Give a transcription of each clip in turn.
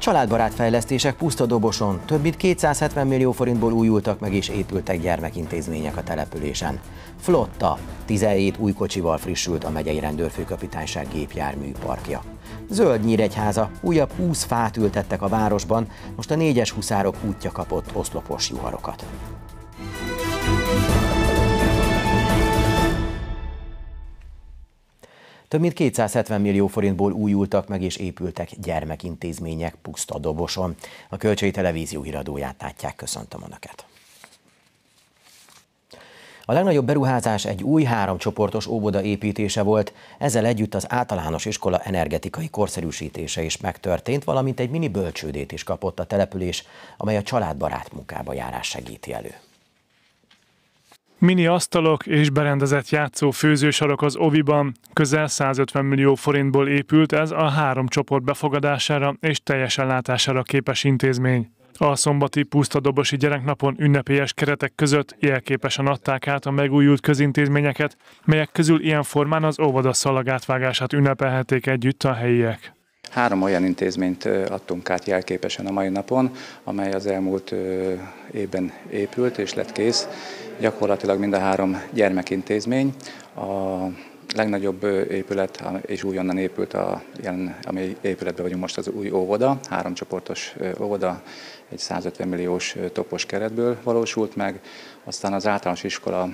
Családbarát fejlesztések Puszta-Doboson. Több mint 270 millió forintból újultak meg és épültek gyermekintézmények a településen. Flotta, 17 új kocsival frissült a megyei rendőrfőkapitányság gépjárműparkja. Zöldnyíregyháza, újabb 20 fát ültettek a városban, most a 4-es huszárok útja kapott oszlopos juharokat. Több mint 270 millió forintból újultak meg és épültek gyermekintézmények Puszta-Doboson. A Kölcsei Televízió híradóját látják, köszöntöm Önöket. A legnagyobb beruházás egy új 3 csoportos óvoda építése volt, ezzel együtt az általános iskola energetikai korszerűsítése is megtörtént, valamint egy mini bölcsődét is kapott a település, amely a családbarát munkába járás segíti elő. Mini asztalok és berendezett játszó főzősarok az oviban. Közel 150 millió forintból épült ez a 3 csoport befogadására és teljes ellátására képes intézmény. A szombati Puszta-Dobosi gyereknapon ünnepélyes keretek között jelképesen adták át a megújult közintézményeket, melyek közül ilyen formán az óvoda szalagátvágását ünnepelhették együtt a helyiek. 3 olyan intézményt adtunk át jelképesen a mai napon, amely az elmúlt évben épült és lett kész. Gyakorlatilag mind a 3 gyermekintézmény. A legnagyobb épület, és újonnan épült, ami épületben vagyunk most, az új óvoda, 3 csoportos óvoda, egy 150 milliós topos keretből valósult meg, aztán az általános iskola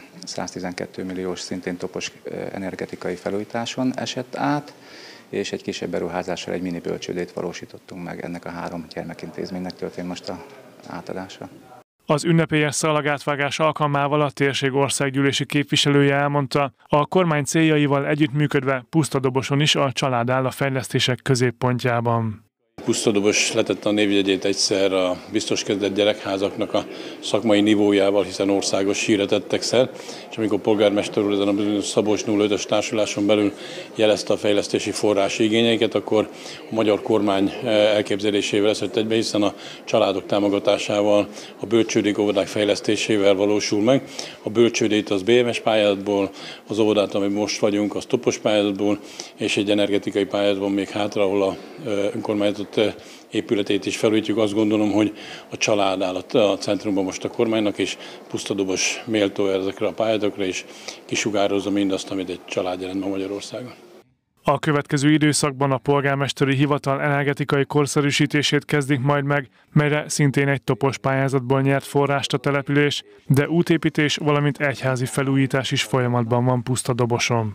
112 milliós szintén topos energetikai felújításon esett át, és egy kisebb beruházással egy mini bölcsődét valósítottunk meg, ennek a 3 gyermekintézménynek történt most az átadása. Az ünnepélyes szalagátvágás alkalmával a térség országgyűlési képviselője elmondta, a kormány céljaival együttműködve Puszta-Doboson is a család áll a fejlesztések középpontjában. Puszta-Dobos letette a névjegyét egyszer a biztos kezdett gyerekházaknak a szakmai nivójával, hiszen országos hírre tettek szer, és amikor polgármester úr ezen a bizonyos Szabolcs 05-ös társuláson belül jelezte a fejlesztési forrási igényeiket, akkor a magyar kormány elképzelésével esett egybe, hiszen a családok támogatásával, a bölcsődék, óvodák fejlesztésével valósul meg. A bölcsődét az BMS pályázatból, az óvodát, ami most vagyunk, az topos pályázatból, és egy energetikai pályázatban még hátra, ahol a önkormányzat épületét is felújítjuk. Azt gondolom, hogy a család áll a centrumban most a kormánynak, és Puszta-Dobos méltó ezekre a pályázatokra, és kisugározza mindazt, amit egy család jelent ma Magyarországon. A következő időszakban a polgármesteri hivatal energetikai korszerűsítését kezdik majd meg, melyre szintén egy topos pályázatból nyert forrást a település, de útépítés, valamint egyházi felújítás is folyamatban van Puszta-Doboson.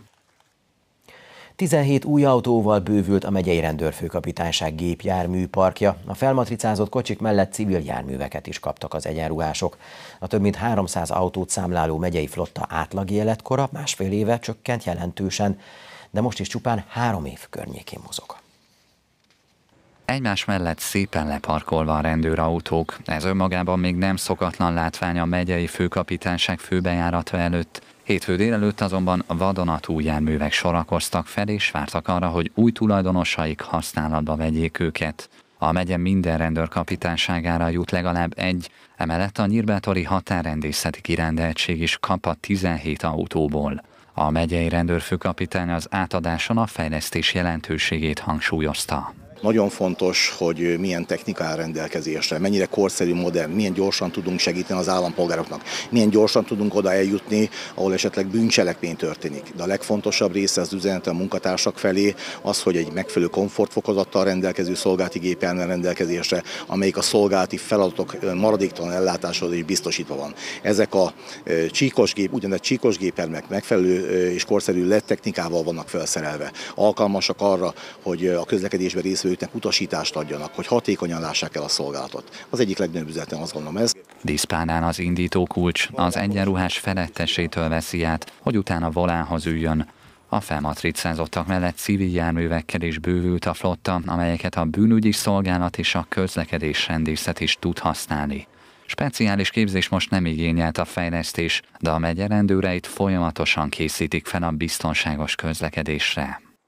17 új autóval bővült a megyei rendőrfőkapitányság gépjárműparkja. A felmatricázott kocsik mellett civil járműveket is kaptak az egyenruhások. A több mint 300 autót számláló megyei flotta átlagi életkora 1,5 éve csökkent jelentősen, de most is csupán 3 év környékén mozog. Egymás mellett szépen leparkolva a rendőrautók. Ez önmagában még nem szokatlan látvány a megyei főkapitányság főbejárata előtt. Hétfő délelőtt azonban vadonatúj járművek sorakoztak fel, és vártak arra, hogy új tulajdonosaik használatba vegyék őket. A megye minden rendőrkapitányságára jut legalább egy, emellett a nyírbátori határrendészeti kirendeltség is kap a 17 autóból. A megyei rendőrfőkapitány az átadáson a fejlesztés jelentőségét hangsúlyozta. Nagyon fontos, hogy milyen technika áll rendelkezésre, mennyire korszerű, modern, milyen gyorsan tudunk segíteni az állampolgároknak, milyen gyorsan tudunk oda eljutni, ahol esetleg bűncselekmény történik. De a legfontosabb része az üzenet a munkatársak felé az, hogy egy megfelelő komfortfokozattal rendelkező szolgálati gép áll rendelkezésre, amelyik a szolgálati feladatok maradéktalan ellátáshoz is biztosítva van. Ezek a úgynevezett csíkos gépermek megfelelő és korszerű LED technikával vannak felszerelve. Alkalmasak arra, hogy a közlekedésben résztvevőknek utasítást adjanak, hogy hatékonyan lássák el a szolgálatot. Az egyik legnagyobb üzenetem, azt gondolom ez. Diszpánán az indítókulcs az egyenruhás felettesétől veszi át, hogy utána volánhoz üljön. A felmatricázottak mellett civil járművekkel is bővült a flotta, amelyeket a bűnügyi szolgálat és a közlekedésrendészet is tud használni. Speciális képzés most nem igényelt a fejlesztés, de a megye rendőreit folyamatosan készítik fel a biztonságos közlekedésre.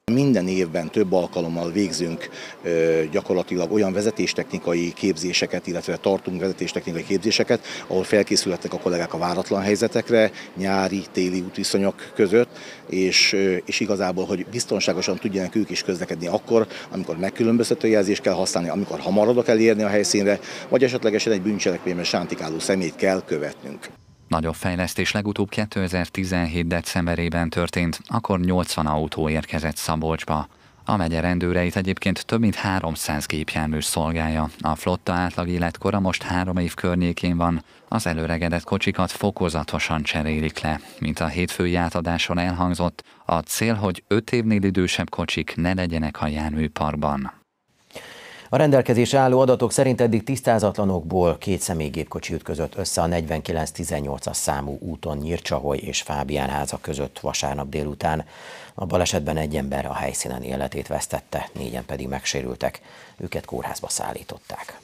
Minden évben több alkalommal végzünk gyakorlatilag olyan vezetéstechnikai képzéseket, illetve tartunk vezetéstechnikai képzéseket, ahol felkészülhetnek a kollégák a váratlan helyzetekre, nyári, téli útviszonyok között, és igazából, hogy biztonságosan tudjanak ők is közlekedni akkor, amikor megkülönböztető jelzést kell használni, amikor hamar oda kell érni a helyszínre, vagy esetlegesen egy bűncselekményben sántikáló személyt kell követnünk. Nagyobb fejlesztés legutóbb 2017. decemberében történt, akkor 80 autó érkezett Szabolcsba. A megye rendőreit egyébként több mint 300 gépjármű szolgálja. A flotta átlag életkora most 3 év környékén van. Az előregedett kocsikat fokozatosan cserélik le. Mint a hétfői átadáson elhangzott, a cél, hogy 5 évnél idősebb kocsik ne legyenek a járműparkban. A rendelkezésre álló adatok szerint eddig tisztázatlanokból 2 személygépkocsi ütközött össze a 4918-as számú úton Nyírcsaholy és Fábiánháza között vasárnap délután. A balesetben egy ember a helyszínen életét vesztette, 4-en pedig megsérültek. Őket kórházba szállították.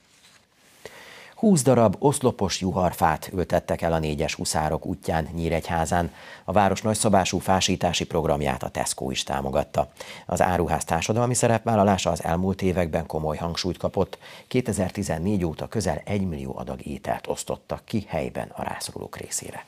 20 darab oszlopos juharfát ültettek el a 4-es huszárok útján Nyíregyházán. A város nagyszabású fásítási programját a Tesco is támogatta. Az áruház társadalmi szerepvállalása az elmúlt években komoly hangsúlyt kapott. 2014 óta közel 1 millió adag ételt osztottak ki helyben a rászorulók részére.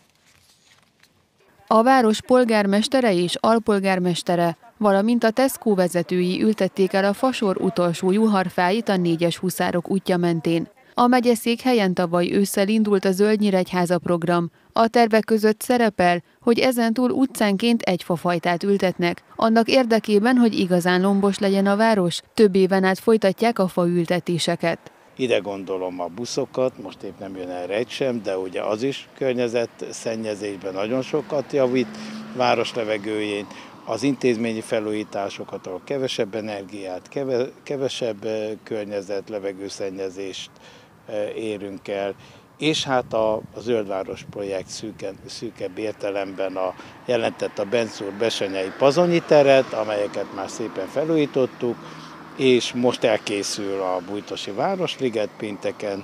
A város polgármestere és alpolgármestere, valamint a Tesco vezetői ültették el a fasor utolsó juharfáit a 4-es huszárok útja mentén. A megyeszékhelyen tavaly ősszel indult a Zöld Nyíregyháza program. A tervek között szerepel, hogy ezentúl utcánként egy fafajtát ültetnek. Annak érdekében, hogy igazán lombos legyen a város, több éven át folytatják a faültetéseket. Ide gondolom a buszokat, most épp nem jön erre egy sem, de ugye az is környezetszennyezésben nagyon sokat javít, város levegőjén, az intézményi felújításokat, ahol kevesebb energiát, kevesebb környezet, levegőszennyezést érünk el, és hát a Zöldváros projekt szűkebb értelemben jelentett a Benzúr-Besenyei Pazonyi teret, amelyeket már szépen felújítottuk, és most elkészül a Bújtosi Városliget, pénteken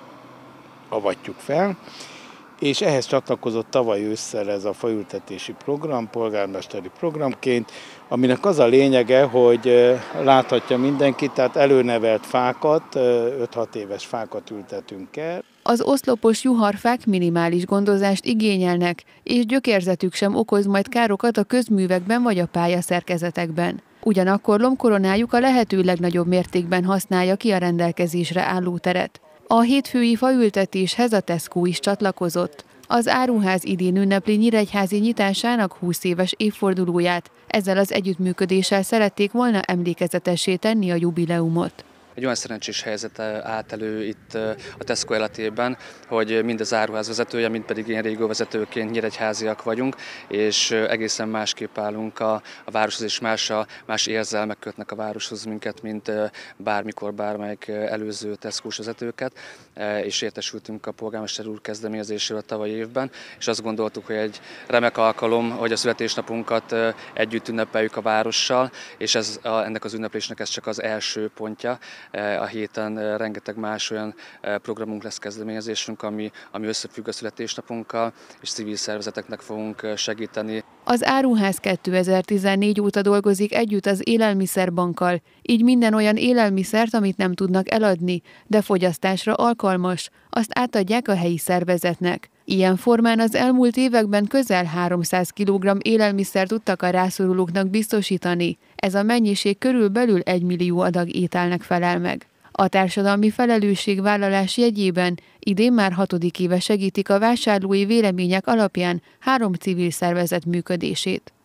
avatjuk fel, és ehhez csatlakozott tavaly ősszel ez a faültetési program, polgármesteri programként, aminek az a lényege, hogy láthatja mindenki, tehát előnevelt fákat, 5-6 éves fákat ültetünk el. Az oszlopos juharfák minimális gondozást igényelnek, és gyökérzetük sem okoz majd károkat a közművekben vagy a pályaszerkezetekben. Ugyanakkor lombkoronájuk a lehető legnagyobb mértékben használja ki a rendelkezésre álló teret. A hétfői faültetéshez a Tesco is csatlakozott. Az áruház idén ünnepli nyíregyházi nyitásának 20 éves évfordulóját. Ezzel az együttműködéssel szerették volna emlékezetessé tenni a jubileumot. Egy olyan szerencsés helyzet állt elő itt a Tesco életében, hogy mind az áruház vezetője, mind pedig én régó vezetőként nyíregyháziak vagyunk, és egészen másképp állunk a városhoz, és más érzelmek kötnek a városhoz minket, mint bármikor bármelyik előző Tesco-s vezetőket, és értesültünk a polgármester úr kezdeményezéséről a tavalyi évben, és azt gondoltuk, hogy egy remek alkalom, hogy a születésnapunkat együtt ünnepeljük a várossal, és ennek az ünneplésnek ez csak az első pontja. A héten rengeteg más olyan programunk lesz, kezdeményezésünk, ami összefügg a születésnapunkkal, és civil szervezeteknek fogunk segíteni. Az áruház 2014 óta dolgozik együtt az élelmiszerbankkal, így minden olyan élelmiszert, amit nem tudnak eladni, de fogyasztásra alkalmas, azt átadják a helyi szervezetnek. Ilyen formán az elmúlt években közel 300 kg élelmiszert tudtak a rászorulóknak biztosítani. Ez a mennyiség körülbelül 1 millió adag ételnek felel meg. A társadalmi felelősségvállalás jegyében idén már 6. éve segítik a vásárlói vélemények alapján 3 civil szervezet működését.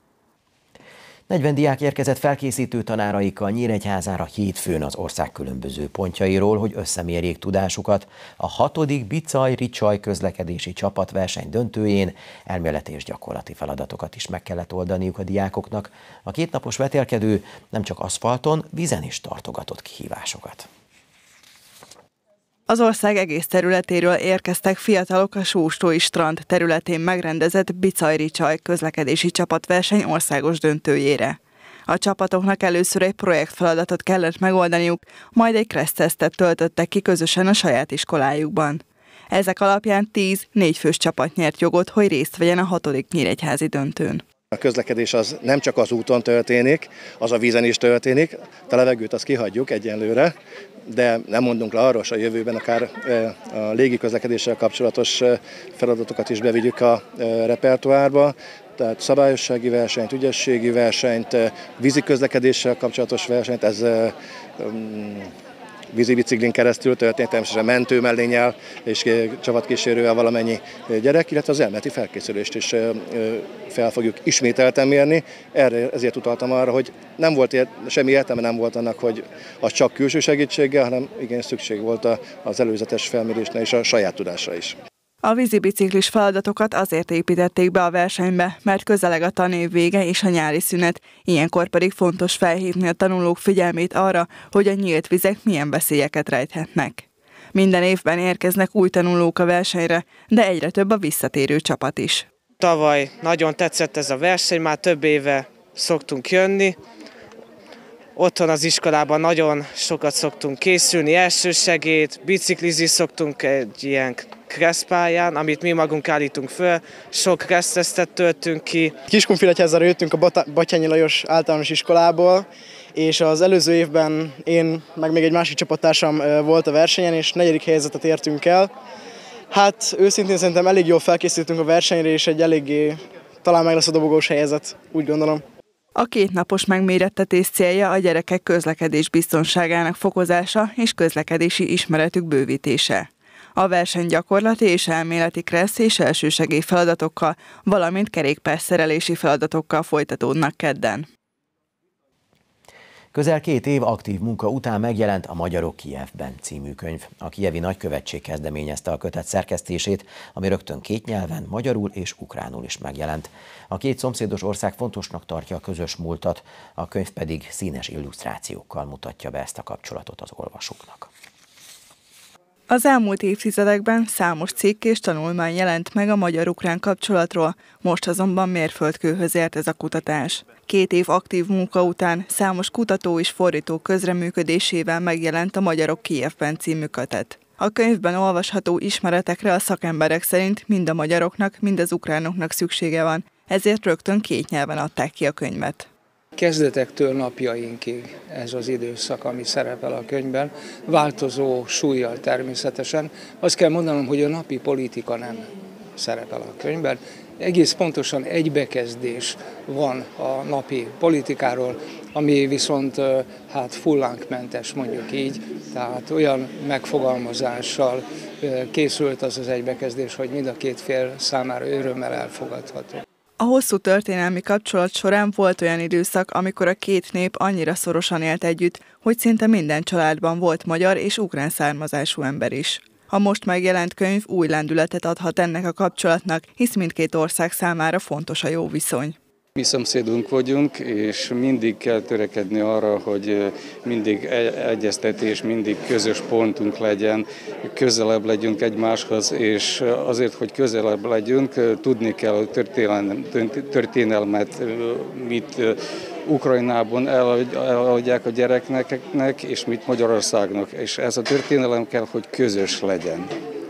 40 diák érkezett felkészítő tanáraikkal Nyíregyházára hétfőn az ország különböző pontjairól, hogy összemérjék tudásukat. A 6. Bicaj-Ricsaj közlekedési csapatverseny döntőjén elméleti és gyakorlati feladatokat is meg kellett oldaniuk a diákoknak. A 2 napos vetélkedő nem csak aszfalton, vízen is tartogatott kihívásokat. Az ország egész területéről érkeztek fiatalok a Sóstói strand területén megrendezett Bicaj-Ricsaj közlekedési csapatverseny országos döntőjére. A csapatoknak először egy projektfeladatot kellett megoldaniuk, majd egy kressztesztet töltöttek ki közösen a saját iskolájukban. Ezek alapján 10 4 fős csapat nyert jogot, hogy részt vegyen a 6. nyíregyházi döntőn. A közlekedés az nem csak az úton történik, az a vízen is történik, a levegőt azt kihagyjuk egyenlőre, de nem mondunk le arról, hogy a jövőben akár a légi közlekedéssel kapcsolatos feladatokat is bevigyük a repertoárba, tehát szabályossági versenyt, ügyességi versenyt, vízi közlekedéssel kapcsolatos versenyt, ez vízi biciklin keresztül történt, természetesen mentőmellénnyel és csapatkísérővel valamennyi gyerek, illetve az elméleti felkészülést is fel fogjuk ismételten mérni. Ezért utaltam arra, hogy nem volt semmi értelme nem volt annak, hogy az csak külső segítséggel, hanem igen szükség volt az előzetes felmérésnél és a saját tudásra is. A vízibiciklis feladatokat azért építették be a versenybe, mert közeleg a tanév vége és a nyári szünet, ilyenkor pedig fontos felhívni a tanulók figyelmét arra, hogy a nyílt vizek milyen veszélyeket rejthetnek. Minden évben érkeznek új tanulók a versenyre, de egyre több a visszatérő csapat is. Tavaly nagyon tetszett ez a verseny, már több éve szoktunk jönni. Otthon az iskolában nagyon sokat szoktunk készülni, elsősegélyt, biciklizni szoktunk egy ilyen kresszpályán, amit mi magunk állítunk föl, sok kressztesztet töltünk ki. Kiskunfélegyházra jöttünk a Batthyányi Lajos általános iskolából, és az előző évben én, meg még egy másik csapattársam volt a versenyen, és 4. helyezetet értünk el. Hát őszintén szerintem elég jól felkészültünk a versenyre, és egy eléggé talán meg lesz a dobogós helyezet, úgy gondolom. A 2 napos megmérettetés célja a gyerekek közlekedés biztonságának fokozása és közlekedési ismeretük bővítése. A verseny gyakorlati és elméleti kressz és elsősegély feladatokkal, valamint kerékpárszerelési feladatokkal folytatódnak kedden. Közel 2 év aktív munka után megjelent a Magyarok Kijevben című könyv. A kijevi nagykövetség kezdeményezte a kötet szerkesztését, ami rögtön 2 nyelven, magyarul és ukránul is megjelent. A 2 szomszédos ország fontosnak tartja a közös múltat, a könyv pedig színes illusztrációkkal mutatja be ezt a kapcsolatot az olvasóknak. Az elmúlt évtizedekben számos cikk és tanulmány jelent meg a magyar-ukrán kapcsolatról, most azonban mérföldkőhöz ért ez a kutatás. 2 év aktív munka után számos kutató és fordító közreműködésével megjelent a Magyarok Kijevben című kötet. A könyvben olvasható ismeretekre a szakemberek szerint mind a magyaroknak, mind az ukránoknak szüksége van, ezért rögtön 2 nyelven adták ki a könyvet. Kezdetektől napjainkig ez az időszak, ami szerepel a könyvben, változó súllyal természetesen. Azt kell mondanom, hogy a napi politika nem szerepel a könyvben. Egész pontosan egy bekezdés van a napi politikáról, ami viszont fullánkmentes, mondjuk így, tehát olyan megfogalmazással készült az az egy bekezdés, hogy mind a 2 fél számára örömmel elfogadható. A hosszú történelmi kapcsolat során volt olyan időszak, amikor a 2 nép annyira szorosan élt együtt, hogy szinte minden családban volt magyar és ukrán származású ember is. A most megjelent könyv új lendületet adhat ennek a kapcsolatnak, hisz mindkét ország számára fontos a jó viszony. Mi szomszédunk vagyunk, és mindig kell törekedni arra, hogy mindig egyeztetés, mindig közös pontunk legyen, közelebb legyünk egymáshoz, és azért, hogy közelebb legyünk, tudni kell a történelmet, mit Ukrajnában eladják a gyerekeknek, és mit Magyarországnak. És ez a történelem kell, hogy közös legyen.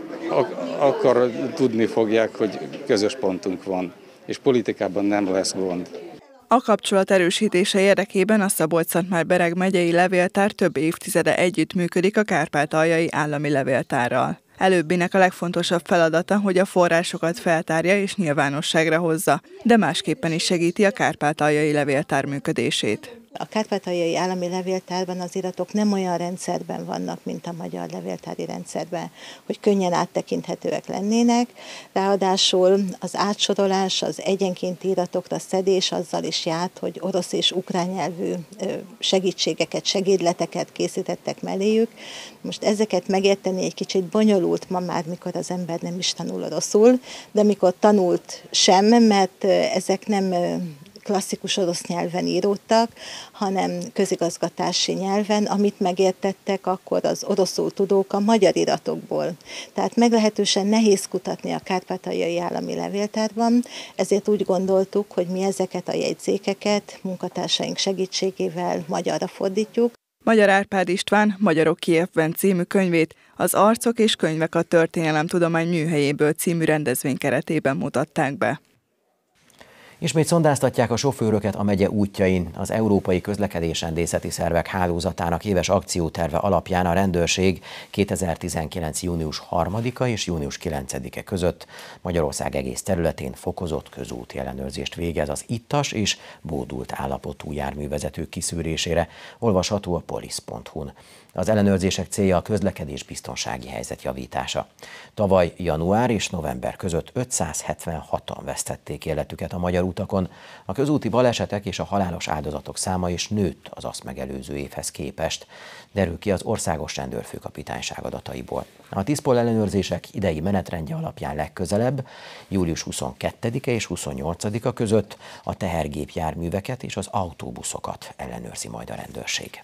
Akkor tudni fogják, hogy közös pontunk van, és politikában nem lesz gond. A kapcsolat erősítése érdekében a Szabolcs-Szatmár-Bereg megyei levéltár több évtizede együttműködik a Kárpátaljai Állami Levéltárral. Előbbinek a legfontosabb feladata, hogy a forrásokat feltárja és nyilvánosságra hozza, de másképpen is segíti a Kárpátaljai Levéltár működését. A Kárpátaljai Állami Levéltárban az iratok nem olyan rendszerben vannak, mint a magyar levéltári rendszerben, hogy könnyen áttekinthetőek lennének. Ráadásul az átsorolás, az egyenkénti iratokra szedés azzal is járt, hogy orosz és ukrán nyelvű segítségeket, segédleteket készítettek melléjük. Most ezeket megérteni egy kicsit bonyolult ma már, mikor az ember nem is tanul oroszul, de mikor tanult sem, mert ezek nem klasszikus orosz nyelven íródtak, hanem közigazgatási nyelven, amit megértettek akkor az oroszul tudók a magyar iratokból. Tehát meglehetősen nehéz kutatni a Kárpátaljai Állami Levéltárban, ezért úgy gondoltuk, hogy mi ezeket a jegyzékeket munkatársaink segítségével magyarra fordítjuk. Magyar Árpád István Magyarok Kijevben című könyvét az Arcok és könyvek a Történelemtudomány műhelyéből című rendezvény keretében mutatták be. Ismét szondáztatják a sofőröket a megye útjain. Az Európai Közlekedésrendészeti Szervek Hálózatának éves akcióterve alapján a rendőrség 2019. június 3-a és június 9-e között Magyarország egész területén fokozott közúti ellenőrzést végez az ittas és bódult állapotú járművezetők kiszűrésére, olvasható a polisz.hu-n. Az ellenőrzések célja a közlekedés biztonsági helyzet javítása. Tavaly január és november között 576-an vesztették életüket a magyar utakon. A közúti balesetek és a halálos áldozatok száma is nőtt az azt megelőző évhez képest, derül ki az Országos Rendőrfőkapitányság adataiból. A TISZPOL ellenőrzések idei menetrendje alapján legközelebb, július 22-e és 28-a között a tehergépjárműveket és az autóbuszokat ellenőrzi majd a rendőrség.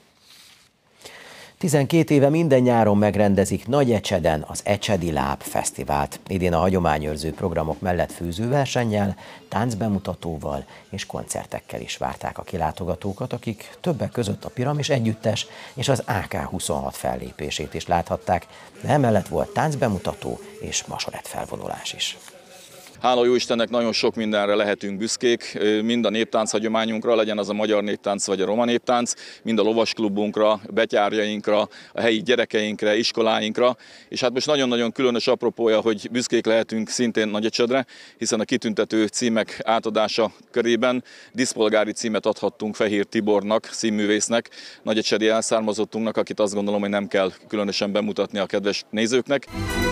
12 éve minden nyáron megrendezik Nagyecseden az Ecsedi Láb Fesztivált. Idén a hagyományőrző programok mellett főzőversennyel, táncbemutatóval és koncertekkel is várták a kilátogatókat, akik többek között a Piramis Együttes és az AK-26 fellépését is láthatták, de emellett volt táncbemutató és masorett felvonulás is. Hála jó Istennek nagyon sok mindenre lehetünk büszkék, mind a néptánc hagyományunkra, legyen az a magyar néptánc vagy a roma néptánc, mind a lovasklubunkra, betyárjainkra, a helyi gyerekeinkre, iskoláinkra, és hát most nagyon-nagyon különös apropója, hogy büszkék lehetünk szintén Nagyecsedre, hiszen a kitüntető címek átadása körében díszpolgári címet adhattunk Fehér Tibornak, színművésznek, nagyecsedi elszármazottunknak, akit azt gondolom, hogy nem kell különösen bemutatni a kedves nézőknek.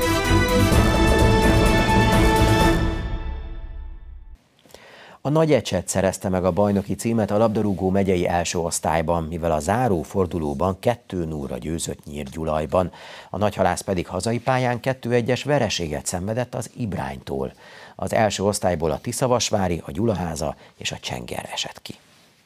A Nagyecsed szerezte meg a bajnoki címet a labdarúgó megyei első osztályban, mivel a záró fordulóban 2-0-ra győzött Nyírgyulajban. A Nagyhalász pedig hazai pályán 2-1-es vereséget szenvedett az Ibránytól. Az első osztályból a Tiszavasvári, a Gyulaháza és a Csenger esett ki.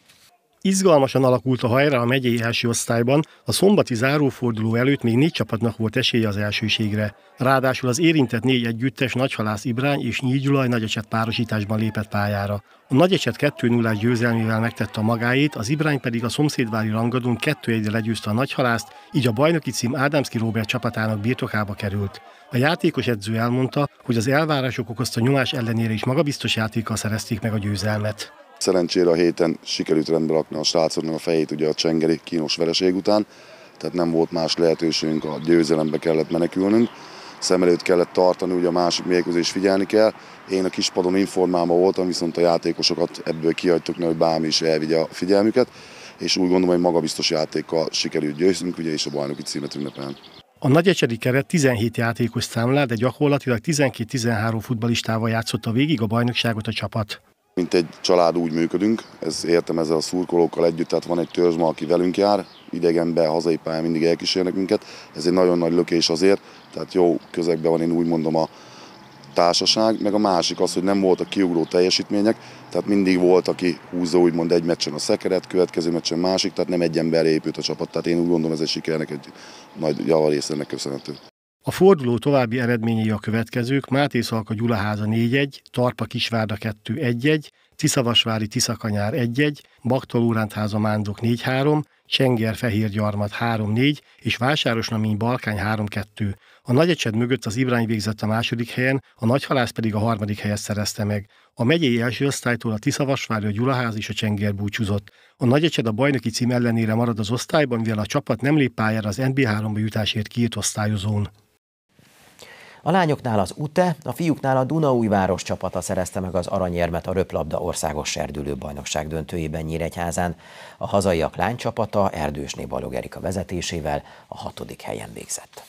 Izgalmasan alakult a hajrá a megyei első osztályban, a szombati záróforduló előtt még 4 csapatnak volt esélye az elsőségre. Ráadásul az érintett 4 együttes Nagyhalász Ibrány és Nyírgyulaj Nagyecsed párosításban lépett pályára. A Nagyecsed 2-0-ás győzelmével megtette a magáét, az Ibrány pedig a szomszédvári rangadón 2-1-re legyőzte a Nagyhalászt, így a bajnoki cím Ádámszky Róbert csapatának birtokába került. A játékos edző elmondta, hogy az elvárások okozta nyomás ellenére is magabiztos játékkal szerezték meg a győzelmet. Szerencsére a héten sikerült rendbe rakni a srácoknak a fejét ugye a csengeri kínos vereség után, tehát nem volt más lehetőségünk, a győzelembe kellett menekülnünk. Szem előtt kellett tartani, ugye a másik mérkőzést figyelni kell. Én a kispadon informálva voltam, viszont a játékosokat ebből kihagytuk, hogy bármi is elvigye a figyelmüket, és úgy gondolom, hogy magabiztos játékkal sikerült győznünk, ugye, és a bajnoki címet ünnepelni. A nagyecsedi keret 17 játékos számlál, de gyakorlatilag 12-13 futballistával játszotta végig a bajnokságot a csapat. Mint egy család úgy működünk, értem ezzel a szurkolókkal együtt, tehát van egy törzsma, aki velünk jár, idegenben, hazai pályán mindig elkísérnek minket, ez egy nagyon nagy lökés azért, tehát jó közegben van, én úgy mondom, a társaság, meg a másik az, hogy nem voltak kiugró teljesítmények, tehát mindig volt, aki húzza úgymond egy meccsen a szekeret, következő meccsen másik, tehát nem egy emberre épült a csapat, tehát én úgy gondolom, ez egy sikernek egy nagy javarész ennek köszönhető. A forduló további eredményei a következők: Mátészalka Gyulaháza 4-1, Tarpa Kisvárda 2-1-1, Tiszavasvári Tiszakanyár 1-1, Baktal-Órántháza Mándok 4-3, Csenger Fehérgyarmat 3-4 és Vásárosnamény Balkány 3-2. A Nagyecsed mögött az Ibrány végzett a második helyen, a Nagyhalász pedig a harmadik helyet szerezte meg. A megyei első osztálytól a Tiszavasvári, a Gyulaház és a Csenger búcsúzott. A Nagyecsed a bajnoki cím ellenére marad az osztályban, mivel a csapat nem lép pályára az NB3-ba jutásért kiírt osztályozón. A lányoknál az UTE, a fiúknál a Dunaújváros csapata szerezte meg az aranyérmet a röplabda országos serdülőbajnokság döntőjében Nyíregyházán. A hazaiak lánycsapata Erdősné Balog Erika vezetésével a 6. helyen végzett.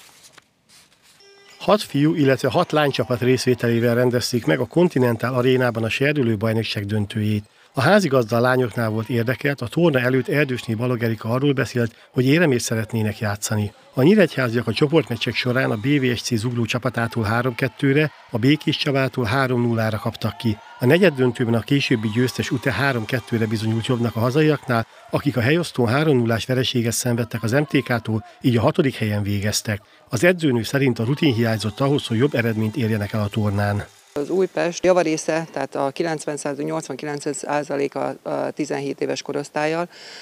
6 fiú, illetve 6 lánycsapat részvételével rendezték meg a Continental Arénában a serdülőbajnokság döntőjét. A házigazda a lányoknál volt érdekelt, a torna előtt Erdősné Balog Erika arról beszélt, hogy éremért szeretnének játszani. A nyíregyháziak a csoportmeccsek során a BVSC Zugló csapatától 3-2-re, a Békés Csabától 3-0-ra kaptak ki. A negyeddöntőben a későbbi győztes UTE 3-2-re bizonyult jobbnak a hazaiaknál, akik a helyosztón 3-0-ás vereséget szenvedtek az MTK-tól, így a 6. helyen végeztek. Az edzőnő szerint a rutin hiányzott ahhoz, hogy jobb eredményt érjenek el a tornán. Az Újpest javarésze, tehát a 90%-89% a 17 éves korosztállyal.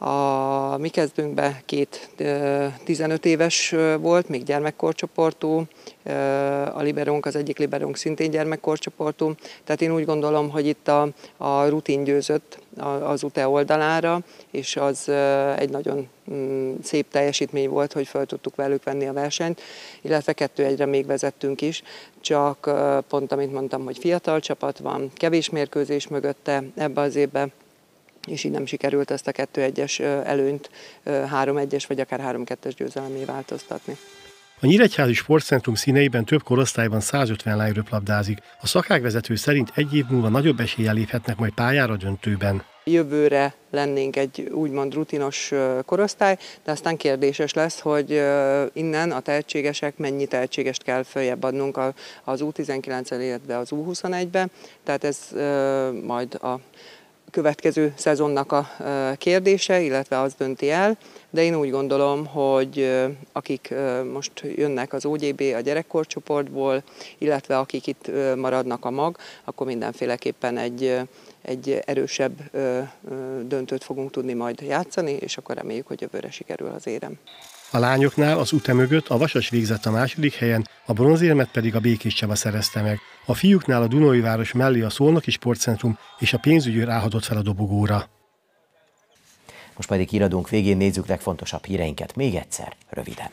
A mi kezdőnkben 2 15 éves volt, még gyermekkorcsoportú, a liberónk, az egyik liberónk szintén gyermekkorcsoportú, tehát én úgy gondolom, hogy itt a rutin győzött az UTE oldalára, és az egy nagyon szép teljesítmény volt, hogy fel tudtuk velük venni a versenyt, illetve 2-1-re még vezettünk is, csak pont amit mondtam, hogy fiatal csapat van, kevés mérkőzés mögötte ebbe az évbe, és így nem sikerült ezt a 2-1-es előnyt 3-1-es vagy akár 3-2-es győzelemé változtatni. A Nyíregyházi Sportcentrum színeiben több korosztályban 150 lány röplabdázik. A szakágvezető szerint egy év múlva nagyobb eséllyel léphetnek majd pályára döntőben. Jövőre lennénk egy úgymond rutinos korosztály, de aztán kérdéses lesz, hogy innen a tehetségesek mennyi tehetségest kell följebb adnunk az U19-en, illetve az U21-be, tehát ez majd a következő szezonnak a kérdése, illetve az dönti el, de én úgy gondolom, hogy akik most jönnek az OGB a gyerekkorcsoportból, illetve akik itt maradnak a mag, akkor mindenféleképpen egy erősebb döntőt fogunk tudni majd játszani, és akkor reméljük, hogy jövőre sikerül az érem. A lányoknál az UTE mögött a Vasas végzett a második helyen, a bronzérmet pedig a Békés Csaba szerezte meg. A fiúknál a Dunaújváros mellé a Szolnoki Sportcentrum és a pénzügyőr állhatott fel a dobogóra. Most pedig híradónk végén nézzük legfontosabb híreinket még egyszer, röviden.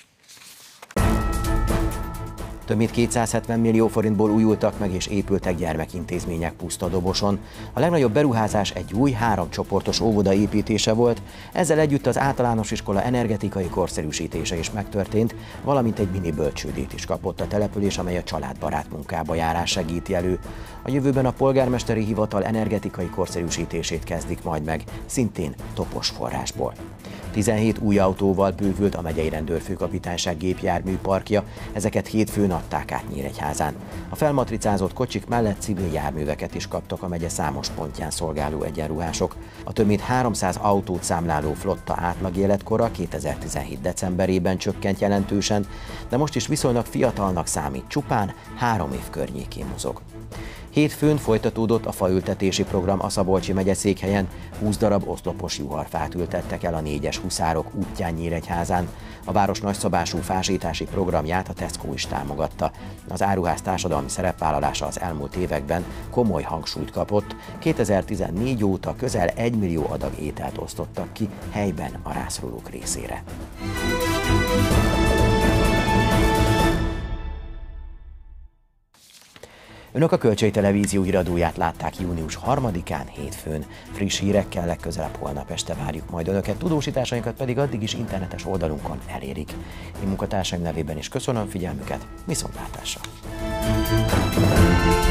Több mint 270 millió forintból újultak meg és épültek gyermekintézmények Pusztadoboson. A legnagyobb beruházás egy új 3 csoportos óvoda építése volt, ezzel együtt az általános iskola energetikai korszerűsítése is megtörtént, valamint egy mini bölcsődét is kapott a település, amely a családbarát munkába járás segíti elő. A jövőben a polgármesteri hivatal energetikai korszerűsítését kezdik majd meg, szintén topos forrásból. 17 új autóval bővült a megyei rendőrfőkapitányság gépjárműparkja, ezeket hétfőn adták át Nyíregyházán. A felmatricázott kocsik mellett civil járműveket is kaptak a megye számos pontján szolgáló egyenruhások. A több mint 300 autót számláló flotta átlag életkora 2017. decemberében csökkent jelentősen, de most is viszonylag fiatalnak számít, csupán 3 év környékén mozog. Hétfőn folytatódott a faültetési program a Szabolcsi megyeszékhelyen, 20 darab oszlopos juharfát ültettek el a 4-es huszárok útján Nyíregyházán. A város nagyszabású fásítási programját a Tesco is támogatta. Az áruház társadalmi szerepvállalása az elmúlt években komoly hangsúlyt kapott, 2014 óta közel 1 millió adag ételt osztottak ki helyben a rászorulók részére. Önök a Kölcsei Televízió híradóját látták június 3-án hétfőn. Friss hírekkel legközelebb holnap este várjuk majd Önöket, tudósításainkat pedig addig is internetes oldalunkon elérik. Én munkatársaim nevében is köszönöm figyelmüket, viszontlátásra!